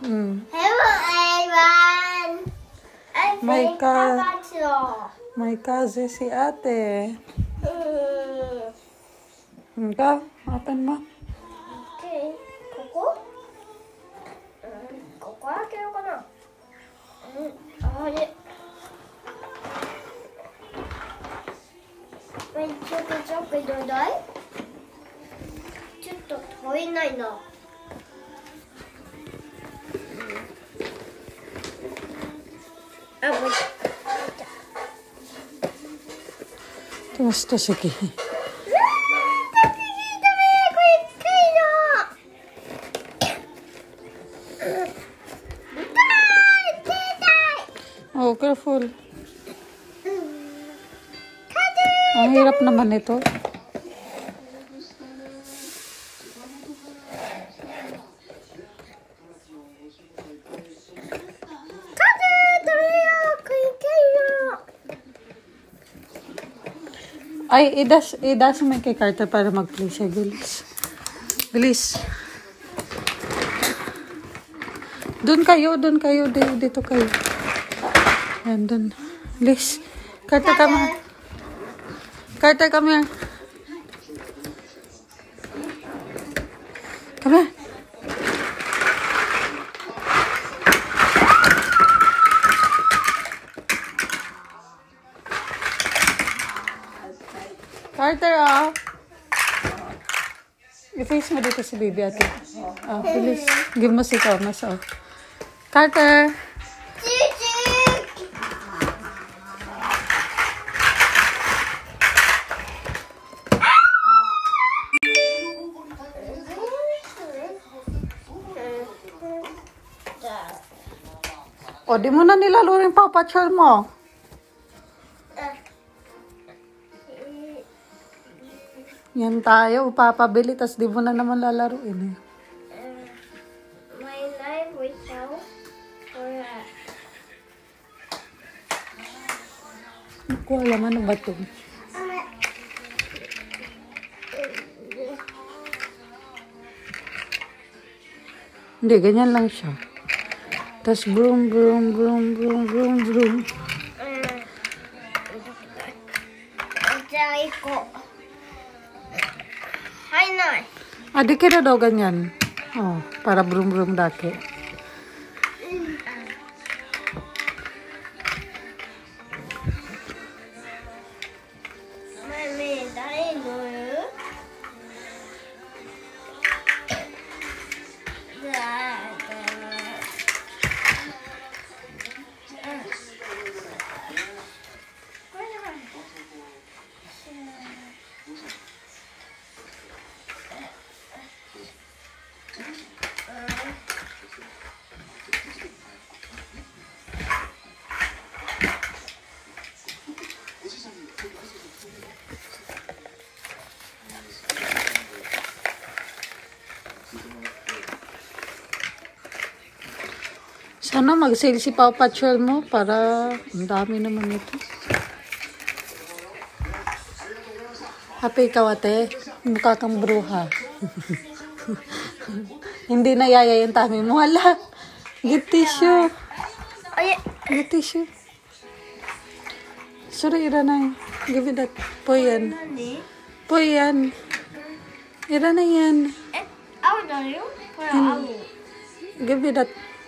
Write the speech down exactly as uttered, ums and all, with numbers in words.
Mm. Hello, everyone. I'm My playing God. Pikachu. May kasi si ate. Hmm. Ikaw, open mo. Okay. ここ？うん、ここ開けようかな。うん、あれ。え、ちょっとちょっとどうだい？ちょっと遠いないな。あ、もう。 Kumusta si Ki? Oh, careful. Ang hirap naman ito. Ay, idas, idas mo kay Carter para mag-play siya. Bilis. Bilis. Doon kayo, doon kayo. Dito, dito kayo. Yan, doon. Bilis. Carter, come here. Carter, come here. Come here. Carter, ah. I-face mo dito si baby ate. Ah, bilis. Give mo si Thomas, oh. Carter. O, di mo na nilalo yung Paw Patrol mo. Yan tayo, papabili, tas di mo na naman lalaruin eh. Uh, my life without or uh, Hindi ko alam ano ba ito. Hindi, ganyan lang siya. Tas broom, broom, broom, broom, broom, broom. Try ko. Hi, Nay. Adik kira daw ganyan. Oh, para broom, broom daki. Mami,誰乗る？じゃあ、 Sana mag-sale si Paw Patrol mo para ang dami naman ito. Happy ikaw ate. Mukha kang bruha. Hindi na yaya yung tami mo. Hala. Get tissue. Ay, Get tissue. Sorry, Iranay. Give me that. Poy yan. 何？ Poy yan. Iranay yan. え、青だよ。ほら、青。 Give me that.